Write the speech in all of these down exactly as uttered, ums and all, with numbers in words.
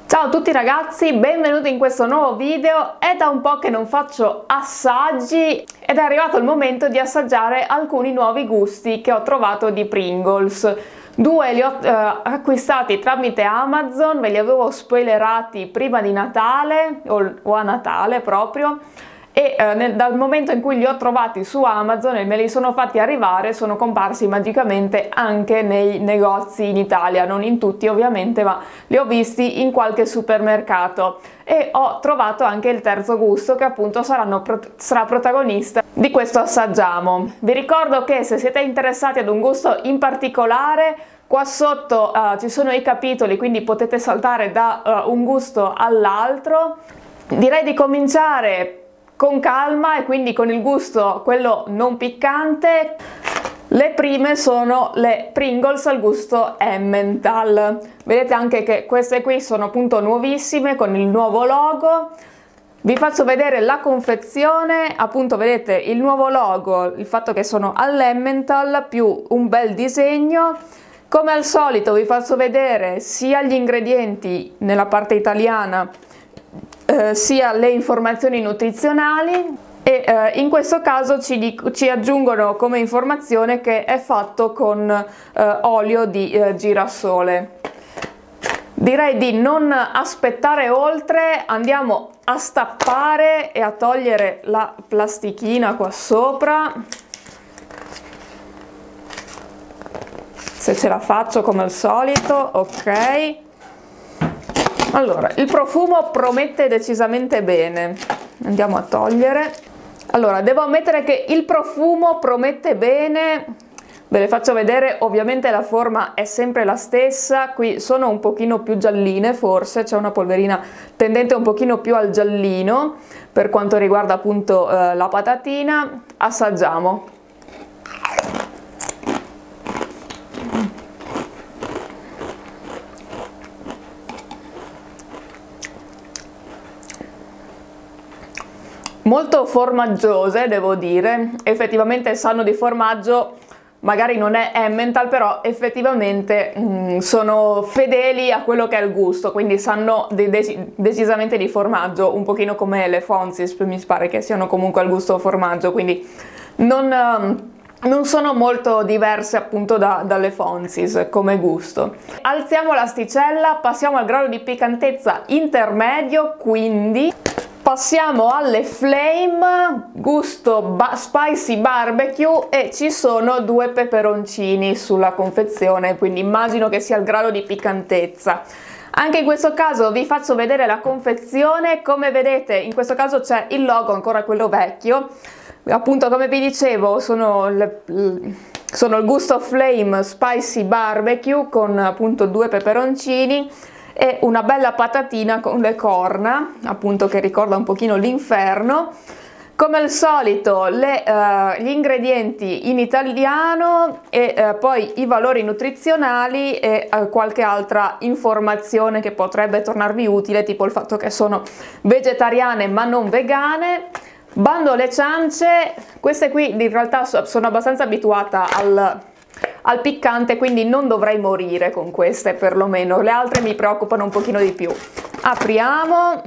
Ciao a tutti ragazzi, benvenuti in questo nuovo video. È da un po' che non faccio assaggi ed è arrivato il momento di assaggiare alcuni nuovi gusti che ho trovato di Pringles. Due li ho eh, acquistati tramite Amazon, ve li avevo spoilerati prima di Natale o, o a Natale proprio. E eh, nel, dal momento in cui li ho trovati su Amazon e me li sono fatti arrivare, sono comparsi magicamente anche nei negozi in Italia, non in tutti ovviamente, ma li ho visti in qualche supermercato. E ho trovato anche il terzo gusto che appunto saranno, sarà protagonista di questo assaggiamo. Vi ricordo che se siete interessati ad un gusto in particolare, qua sotto uh, ci sono i capitoli, quindi potete saltare da uh, un gusto all'altro. Direi di cominciare con calma e quindi con il gusto, quello non piccante. Le prime sono le Pringles al gusto Emmental. Vedete anche che queste qui sono appunto nuovissime con il nuovo logo. Vi faccio vedere la confezione, appunto vedete il nuovo logo, il fatto che sono all'Emmental più un bel disegno. Come al solito vi faccio vedere sia gli ingredienti nella parte italiana Eh, sia le informazioni nutrizionali e eh, in questo caso ci, ci aggiungono come informazione che è fatto con eh, olio di eh, girasole. Direi di non aspettare oltre, andiamo a stappare e a togliere la plastichina qua sopra, se ce la faccio come al solito. Ok. Allora, il profumo promette decisamente bene. Andiamo a togliere. Allora, devo ammettere che il profumo promette bene. Ve le faccio vedere, ovviamente la forma è sempre la stessa. Qui sono un pochino più gialline, forse c'è una polverina tendente un pochino più al giallino per quanto riguarda appunto eh, la patatina. Assaggiamo. Molto formaggiose, devo dire, effettivamente sanno di formaggio, magari non è Emmental, però effettivamente mh, sono fedeli a quello che è il gusto, quindi sanno de de decisamente di formaggio, un pochino come le Fonzies, mi pare che siano comunque al gusto formaggio, quindi non, uh, non sono molto diverse appunto da, dalle Fonzies come gusto. Alziamo l'asticella, passiamo al grado di piccantezza intermedio, quindi passiamo alle Flame, gusto ba spicy barbecue, e ci sono due peperoncini sulla confezione, quindi immagino che sia il grado di piccantezza. Anche in questo caso vi faccio vedere la confezione. Come vedete in questo caso c'è il logo, ancora quello vecchio, appunto come vi dicevo sono, le, sono il gusto Flame spicy barbecue con appunto due peperoncini e una bella patatina con le corna, appunto, che ricorda un pochino l'inferno. Come al solito le, uh, gli ingredienti in italiano e uh, poi i valori nutrizionali e uh, qualche altra informazione che potrebbe tornarvi utile, tipo il fatto che sono vegetariane ma non vegane. Bando alle ciance, queste qui in realtà sono abbastanza abituata al... al piccante, quindi non dovrei morire con queste, perlomeno. Le altre mi preoccupano un pochino di più. Apriamo.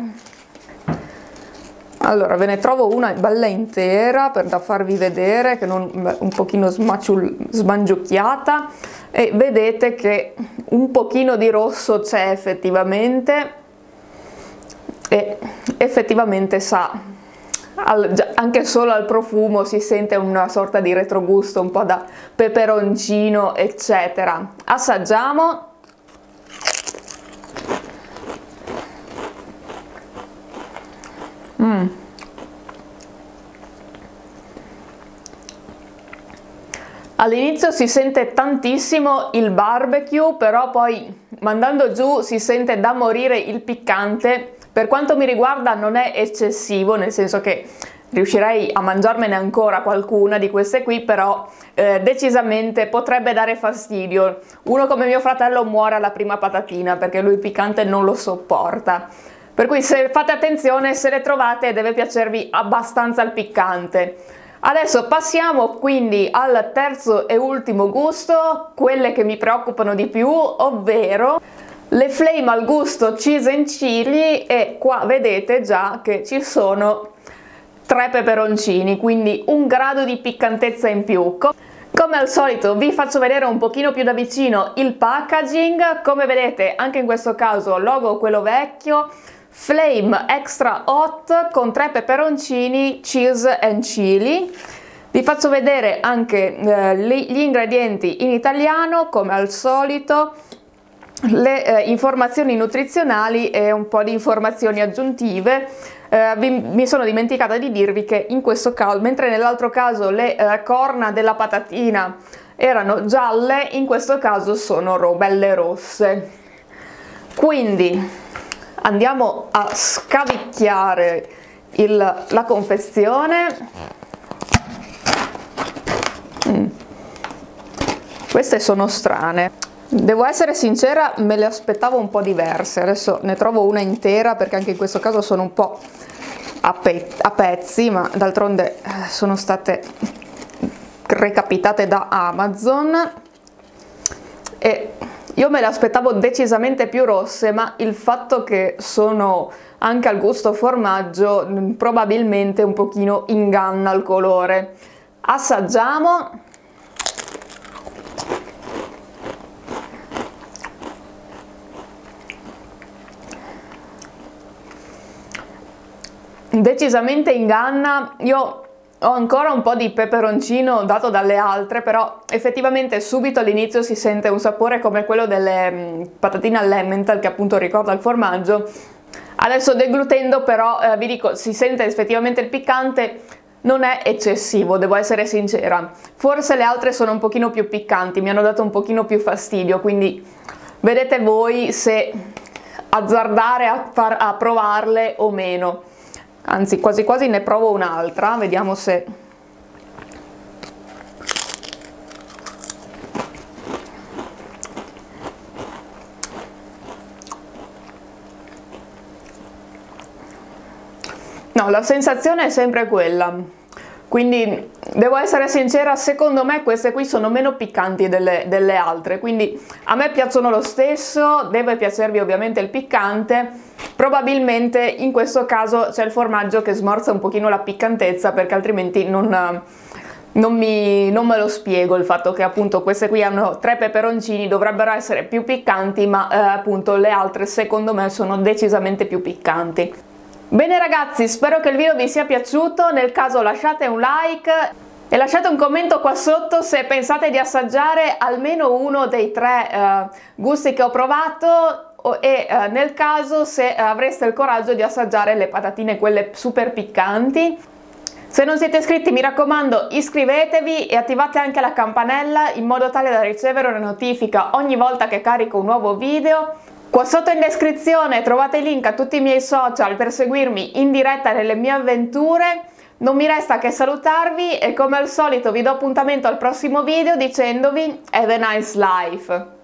Allora, ve ne trovo una bella intera per da farvi vedere, che non un pochino smangiucchiata, e vedete che un pochino di rosso c'è effettivamente, e effettivamente sa. Al, anche solo al profumo si sente una sorta di retrogusto, un po' da peperoncino eccetera. Assaggiamo. Mm. All'inizio si sente tantissimo il barbecue, però poi mandando giù si sente da morire il piccante. Per quanto mi riguarda non è eccessivo, nel senso che riuscirei a mangiarmene ancora qualcuna di queste qui, però eh, decisamente potrebbe dare fastidio. Uno come mio fratello muore alla prima patatina perché lui il piccante non lo sopporta. Per cui se fate attenzione, se le trovate deve piacervi abbastanza il piccante. Adesso passiamo quindi al terzo e ultimo gusto, quelle che mi preoccupano di più, ovvero le flame al gusto cheese and chili, e qua vedete già che ci sono tre peperoncini, quindi un grado di piccantezza in più. Come al solito vi faccio vedere un pochino più da vicino il packaging. Come vedete anche in questo caso logo quello vecchio, flame extra hot con tre peperoncini cheese and chili. Vi faccio vedere anche eh, gli ingredienti in italiano come al solito, le eh, informazioni nutrizionali e un po' di informazioni aggiuntive. Eh, vi, mi sono dimenticata di dirvi che in questo caso, mentre nell'altro caso le eh, corna della patatina erano gialle, in questo caso sono ro belle rosse. Quindi andiamo a scavicchiare il, la confezione. Mm. Queste sono strane. Devo essere sincera, me le aspettavo un po' diverse. Adesso ne trovo una intera perché anche in questo caso sono un po' a, pe a pezzi, ma d'altronde sono state recapitate da Amazon e io me le aspettavo decisamente più rosse, ma il fatto che sono anche al gusto formaggio probabilmente un pochino inganna il colore. Assaggiamo. Decisamente inganna. Io ho ancora un po' di peperoncino dato dalle altre, però effettivamente subito all'inizio si sente un sapore come quello delle mh, patatine all'emmental, che appunto ricorda il formaggio. Adesso deglutendo però eh, vi dico, si sente effettivamente il piccante, non è eccessivo, devo essere sincera. Forse le altre sono un pochino più piccanti, mi hanno dato un pochino più fastidio, quindi vedete voi se azzardare a, far, a provarle o meno. Anzi, quasi quasi ne provo un'altra, vediamo se... No, la sensazione è sempre quella, quindi devo essere sincera, secondo me queste qui sono meno piccanti delle, delle altre, quindi a me piacciono lo stesso, deve piacervi ovviamente il piccante. Probabilmente in questo caso c'è il formaggio che smorza un pochino la piccantezza, perché altrimenti non, non, mi, non me lo spiego il fatto che appunto queste qui hanno tre peperoncini, dovrebbero essere più piccanti, ma eh, appunto le altre secondo me sono decisamente più piccanti. Bene ragazzi, spero che il video vi sia piaciuto, nel caso lasciate un like e lasciate un commento qua sotto se pensate di assaggiare almeno uno dei tre eh, gusti che ho provato, e eh, nel caso se avreste il coraggio di assaggiare le patatine quelle super piccanti. Se non siete iscritti, mi raccomando, iscrivetevi e attivate anche la campanella in modo tale da ricevere una notifica ogni volta che carico un nuovo video. Qua sotto in descrizione trovate il link a tutti i miei social per seguirmi in diretta nelle mie avventure. Non mi resta che salutarvi e come al solito vi do appuntamento al prossimo video dicendovi have a nice life!